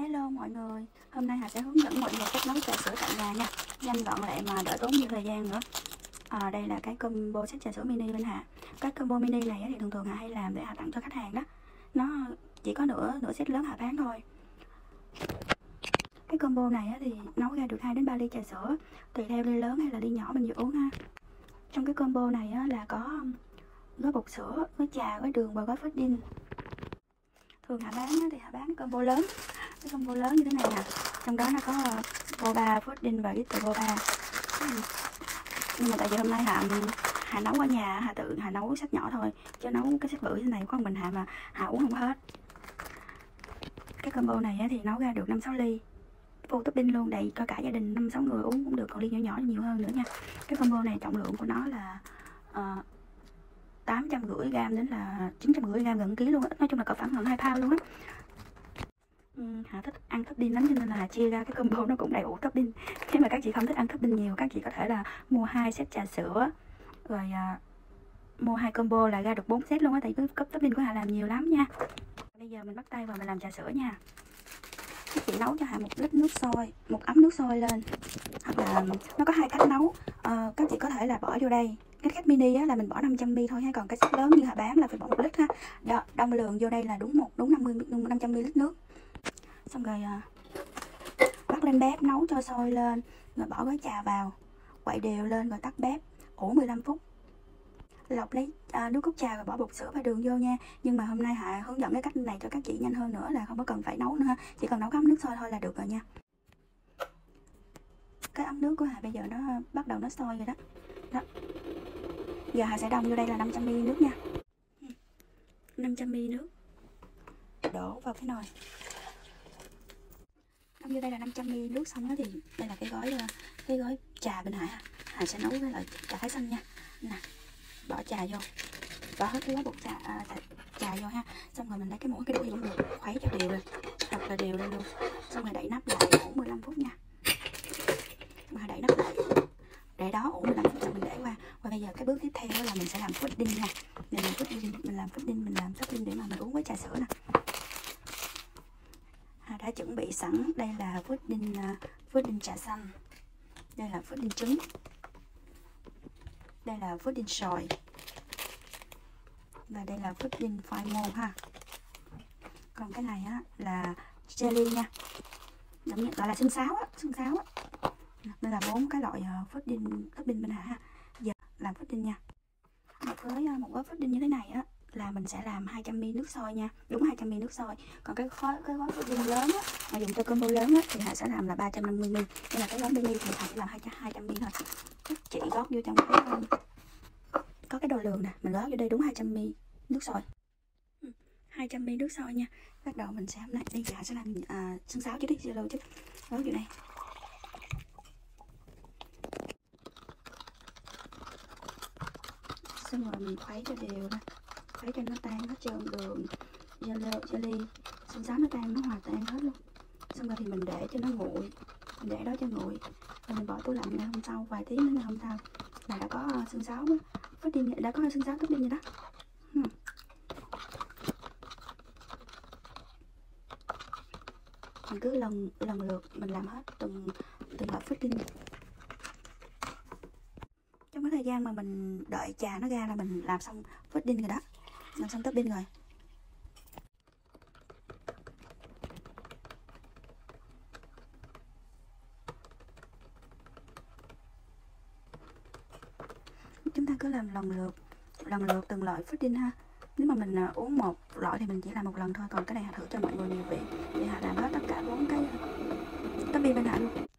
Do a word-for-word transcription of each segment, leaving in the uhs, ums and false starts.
Hello mọi người, hôm nay Hà sẽ hướng dẫn mọi người cách nấu trà sữa tại nhà nha. Nhanh gọn lẹ mà đỡ tốn nhiều thời gian nữa. à, Đây là cái combo set trà sữa mini bên Hà. Cái combo mini này thì thường thường Hà hay làm để Hà tặng cho khách hàng đó. Nó chỉ có nửa nửa set lớn Hà bán thôi. Cái combo này thì nấu ra được hai đến ba ly trà sữa, tùy theo ly lớn hay là ly nhỏ mình dự uống ha. Trong cái combo này là có gói bột sữa, gói trà, gói đường và gói pudding. Thường Hà bán thì Hà bán combo lớn, cái combo lớn như thế này nè, trong đó nó có boba, pudding và ít boba. Nhưng mà tại vì hôm nay Hà Hà nấu ở nhà, Hà tự Hà nấu sách nhỏ thôi, chứ nấu cái sách bự thế này có mình Hà mà Hà uống không hết. Cái combo này thì nấu ra được năm sáu ly, full topping luôn, đầy cho cả gia đình năm sáu người uống cũng được, còn ly nhỏ nhỏ nhiều hơn nữa nha. Cái combo này trọng lượng của nó là uh, tám trăm rưỡi gram đến là chín trăm rưỡi gram, gần ký luôn á. Nói chung là cỡ khoảng gần hai pound luôn á. Ừ, Hà thích ăn topping lắm cho nên là Hà chia ra cái combo nó cũng đầy đủ topping. Nếu mà các chị không thích ăn topping nhiều, các chị có thể là mua hai set trà sữa rồi à, mua hai combo là ra được bốn set luôn á, tại cái cấp topping của Hà làm nhiều lắm nha. Bây giờ mình bắt tay vào mình làm trà sữa nha. Các chị nấu cho Hà một lít nước sôi, một ấm nước sôi lên, hoặc là nó có hai cách nấu. À, các chị có thể là bỏ vô đây. Cái cách mini á, là mình bỏ năm trăm mi li lít thôi ha, còn cái set lớn như Hà bán là phải bỏ một lít ha. Đó, đông lượng vô đây là đúng một đúng năm mươi năm trăm mi li lít nước. Xong rồi à, bắt lên bếp nấu cho sôi lên, rồi bỏ gói trà vào, quậy đều lên rồi tắt bếp, ủ mười lăm phút. Lọc lấy à, nước cốt trà rồi bỏ bột sữa và đường vô nha. Nhưng mà hôm nay Hà hướng dẫn cái cách này cho các chị nhanh hơn nữa, là không có cần phải nấu nữa ha, chỉ cần nấu cái ấm nước sôi thôi là được rồi nha. Cái ấm nước của Hà bây giờ nó bắt đầu nó sôi rồi đó. Đó. Giờ Hà sẽ đông vô đây là năm trăm mi li lít nước nha. năm trăm mi li lít nước đổ vào cái nồi. Đông vô đây là năm trăm mi li lít nước xong đó thì đây là cái gói cái gói trà bên Hà. Hà sẽ nấu với lại trà thái xanh nha. Nè, bỏ trà vô, bỏ hết cái gói bột trà, à, trà vô ha. Xong rồi mình lấy cái muỗng, cái đũa gì cũng được, khuấy cho đều lên, thật là đều lên luôn. Xong rồi đậy nắp lại ủ mười lăm phút nha. Mà đậy nắp lại để đó ủ mười lăm phút rồi mình để qua. Và bây giờ cái bước tiếp theo là mình sẽ làm pudding nha. Mình làm pudding, mình làm pudding, mình làm topping để mà mình uống với trà sữa nè. Hà đã chuẩn bị sẵn, đây là pudding, uh, pudding trà xanh, đây là pudding trứng, đây là pudding sòi, và đây là pudding khoai môn ha. Còn cái này á là jelly nha, gọi là xương sáo á, xương sáo á. Đây là bốn cái loại uh, pudding topping bên Hà ha. Giờ làm pudding nha. Với uh, một gói pudding như thế này á là mình sẽ làm hai trăm mi li lít nước sôi nha, đúng hai trăm mi li lít nước sôi. Còn cái gói cái gói pudding lớn á mà dùng cho combo lớn á thì Hà sẽ làm là ba trăm năm mươi mi li lít. Đây là cái gói mini thì Hà sẽ làm hai trăm mi li lít thôi. Các chị gót vô trong cái um, có cái đồ lường nè, mình gót vô đây đúng hai trăm mi li lít nước sôi. hai trăm mi li lít nước sôi nha. Bắt đầu mình sẽ này, đây Hà sẽ làm uh, xương sáo chứ, đi zero chứ. Gót vô đây. Xong rồi mình khuấy cho đều lên, khuấy cho nó tan hết trơn đường, jelly, xương sáo nó tan, nó hòa tan hết luôn. Xong rồi thì mình để cho nó nguội, mình để đó cho nguội, rồi mình bỏ tủ lạnh ngày hôm sau, vài tiếng nữa ngày hôm sau là đã có xương sáo đó, pudding đã có xương sáo topping vậy đó. Hmm. Mình cứ lần lần lượt mình làm hết từng từng loại pudding. Trong cái thời gian mà mình đợi trà nó ra là mình làm xong pudding rồi đó, làm xong topping rồi. Chúng ta cứ làm lần lượt lần lượt từng loại pudding ha. Nếu mà mình uh, uống một loại thì mình chỉ làm một lần thôi, còn cái này Hà thử cho mọi người nhiều vị thì Hà làm hết tất cả bốn cái topping bên Hà luôn.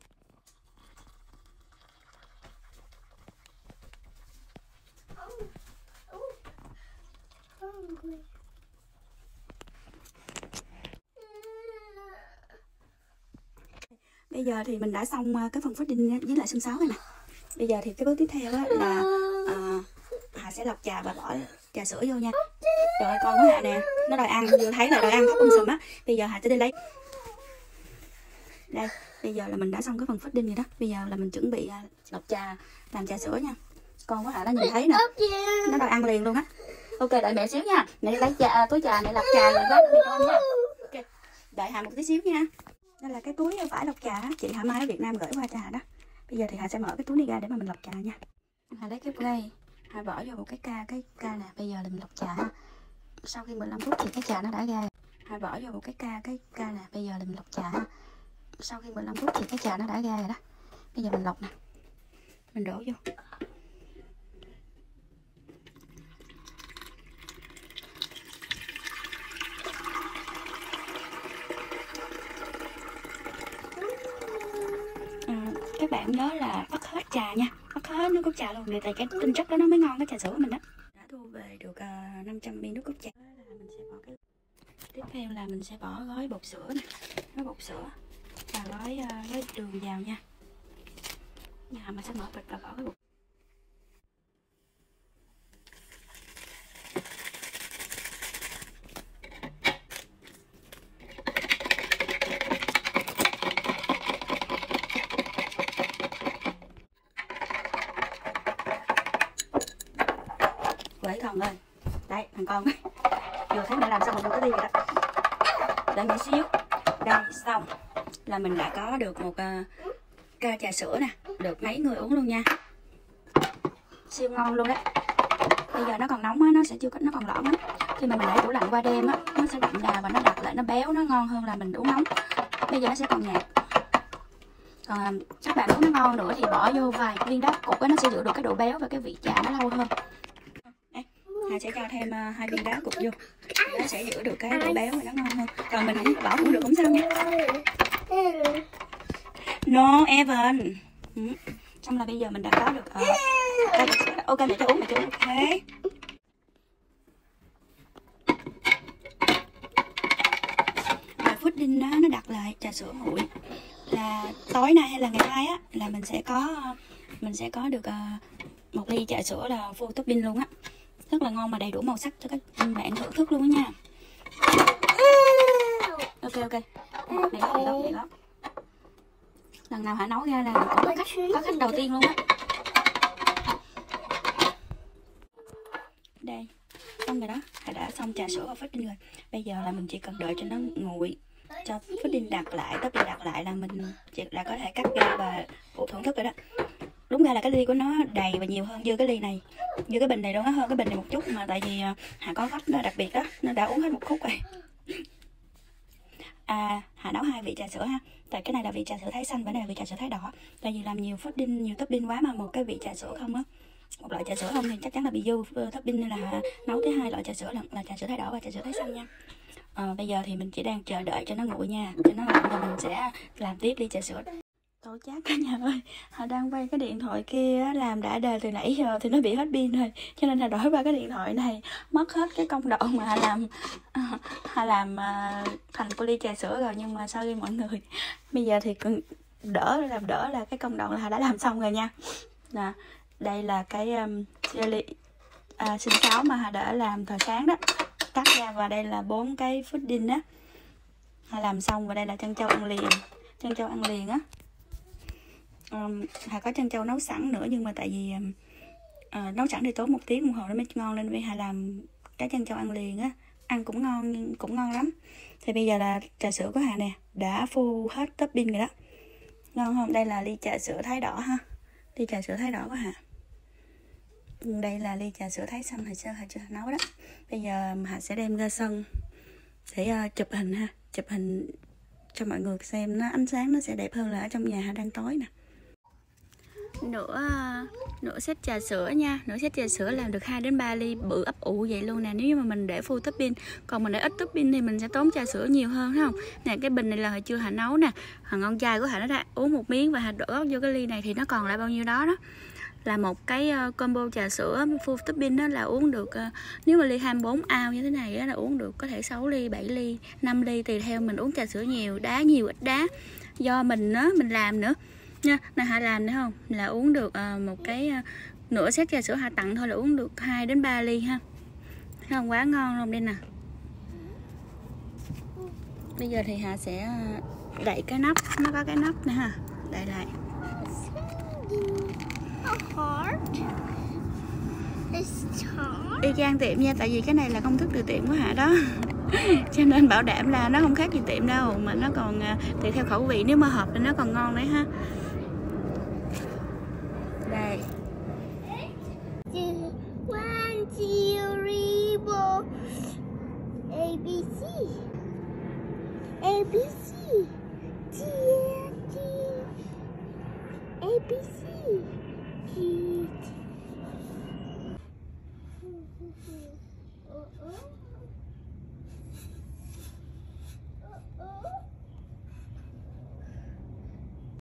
Bây giờ thì mình đã xong cái phần pudding với lại xương sáo này nè. Bây giờ thì cái bước tiếp theo là à, Hà sẽ lọc trà và bỏ trà sữa vô nha. Trời ơi, con của Hà nè, nó đòi ăn, vừa thấy là đòi ăn khóc um sùm á. Bây giờ Hà sẽ đi lấy. Đây, bây giờ là mình đã xong cái phần pudding rồi đó. Bây giờ là mình chuẩn bị lọc trà, làm trà sữa nha. Con của Hà nó nhìn thấy nè, nó đòi ăn liền luôn á. Ok, đợi mẹ xíu nha. Mẹ lấy trà, túi trà, mẹ lọc trà rồi đó, mẹ cho nha. Ok. Đợi Hà một tí xíu nha. Đây là cái túi vải lọc trà chị Hà Mai ở Việt Nam gửi qua cho Hà đó. Bây giờ thì Hà sẽ mở cái túi này ra để mà mình lọc trà nha. Hà lấy cái play, Hà bỏ vô một cái ca, cái ca nè. Bây giờ là mình lọc trà ha. Sau khi mười lăm phút thì cái trà nó đã ra. Hà bỏ vô một cái ca, cái ca nè. Bây giờ là mình lọc trà ha. Sau khi mười lăm phút thì cái trà nó đã ra rồi đó. Bây giờ mình lọc nè. Mình đổ vô. Các bạn nhớ là bắt hết trà nha, bắt hết nước cốt trà luôn, để tại cái tinh chất đó nó mới ngon cái trà sữa của mình đó. Đã thu về được uh, năm trăm mi li lít nước cốt trà. Là mình sẽ bỏ cái... Tiếp theo là mình sẽ bỏ gói bột sữa nè, gói bột sữa và gói uh, gói đường vào nha. Nhà mình sẽ mở bịch và bỏ cái bột. Quẩy thần ơi, đây thằng con vừa thấy mẹ làm xong rồi cái đi rồi đó. Đợi một xíu. Đây xong là mình đã có được một uh, ca trà sữa nè, được mấy người uống luôn nha, siêu ngon luôn đấy. Bây giờ nó còn nóng á, nó sẽ chưa có, nó còn lõm lắm. Khi mà mình để tủ lạnh qua đêm á, nó sẽ đậm đà và nó đặc lại, nó béo, nó ngon hơn là mình uống nóng. Bây giờ nó sẽ còn nhạt. Còn các bạn muốn nó ngon nữa thì bỏ vô vài viên đá cục á, nó sẽ giữ được cái độ béo và cái vị trà nó lâu hơn. Hà sẽ cho thêm uh, hai viên đá cục vô, nó sẽ giữ được cái độ béo và nó ngon hơn. Còn mình không bỏ cũng được, cũng sao nha. No Evan. Ừ. Xong là bây giờ mình đã có được uh, ok để cho uống, để cho uống. Ok. Và pudding đó nó đặt lại trà sữa nguội là tối nay hay là ngày mai á, là mình sẽ có mình sẽ có được uh, một ly trà sữa là full topping luôn á, rất là ngon mà đầy đủ màu sắc cho các bạn thưởng thức luôn á nha. Ok ok, này lót này lót này lót. Lần nào Hà nấu ra là cũng có khách, có khách đầu tiên luôn á. Đây, xong rồi đó, Hà đã xong trà sữa và pudding rồi. Bây giờ là mình chỉ cần đợi cho nó nguội, cho pudding đặt lại, topping đặt lại là mình chỉ là có thể cắt ra và phụ thưởng thức rồi đó. Đúng ra là cái ly của nó đầy và nhiều hơn như cái ly này, như cái bình này đâu, nó hơn cái bình này một chút, mà tại vì Hà có khách nó đặc biệt đó, nó đã uống hết một khúc rồi. À, Hà nấu hai vị trà sữa ha. Tại cái này là vị trà sữa thái xanh và đây là vị trà sữa thái đỏ. Tại vì làm nhiều pudding, nhiều topping quá mà một cái vị trà sữa không á, một loại trà sữa không thì chắc chắn là bị dư topping, nên là Hà nấu tới hai loại trà sữa là, là trà sữa thái đỏ và trà sữa thái xanh nha. À, bây giờ thì mình chỉ đang chờ đợi cho nó nguội nha, cho nó nguội rồi mình sẽ làm tiếp ly trà sữa. Tổ chát cả nhà ơi, Hà đang quay cái điện thoại kia làm đã đời từ nãy giờ thì nó bị hết pin rồi, cho nên Hà đổi qua cái điện thoại này, mất hết cái công đoạn mà Hà làm Hà làm uh, thành của ly trà sữa rồi. Nhưng mà sorry mọi người, bây giờ thì đỡ làm đỡ là cái công đoạn là Hà đã làm xong rồi nha. Nè, đây là cái um, jelly uh, sinh sáo mà Hà đã làm thời sáng đó, cắt ra, và đây là bốn cái pudding đó Hà làm xong, và đây là trân châu ăn liền, trân châu ăn liền á. Um, Hà có trân châu nấu sẵn nữa, nhưng mà tại vì uh, nấu sẵn thì tốn một tiếng đồng hồ nó mới ngon, nên vì Hà làm cái trân châu ăn liền á, ăn cũng ngon, cũng ngon lắm. Thì bây giờ là trà sữa của Hà nè, đã full hết topping rồi đó, ngon không? Đây là ly trà sữa thái đỏ ha, ly trà sữa thái đỏ của Hà. Đây là ly trà sữa thái xanh hồi xưa Hà chưa nấu đó. Bây giờ Hà sẽ đem ra sân để uh, chụp hình ha, chụp hình cho mọi người xem, nó ánh sáng nó sẽ đẹp hơn là ở trong nhà Hà đang tối nè. Nửa nửa set trà sữa nha, nửa set trà sữa làm được hai đến ba ly bự ấp ủ vậy luôn nè. Nếu như mà mình để full topping, còn mình để ít topping thì mình sẽ tốn trà sữa nhiều hơn, thấy không? Nè, cái bình này là hồi chưa Hà nấu nè, thằng con trai của Hà nó đã uống một miếng và Hà đổ vô cái ly này thì nó còn lại bao nhiêu đó đó. Là một cái combo trà sữa full topping đó là uống được, nếu mà ly hai mươi bốn ounce như thế này đó, là uống được có thể sáu ly, bảy ly, năm ly, tùy theo mình uống trà sữa nhiều, đá nhiều ít đá, do mình á mình làm nữa nha. Này Hà làm nữa không là uống được uh, một cái uh, nửa set trà sữa Hà tặng thôi là uống được hai đến ba ly ha. Thấy không, quá ngon luôn. Đây nè, bây giờ thì Hà sẽ đậy cái nắp, nó có cái nắp nè ha, đậy lại. Y chang tiệm nha, tại vì cái này là công thức từ tiệm của Hà đó. Cho nên bảo đảm là nó không khác gì tiệm đâu, mà nó còn tùy theo khẩu vị, nếu mà hợp thì nó còn ngon đấy ha. Đây. One, two, three, four. A, B, C. A, B, C. T, T. A, B, C. T, T.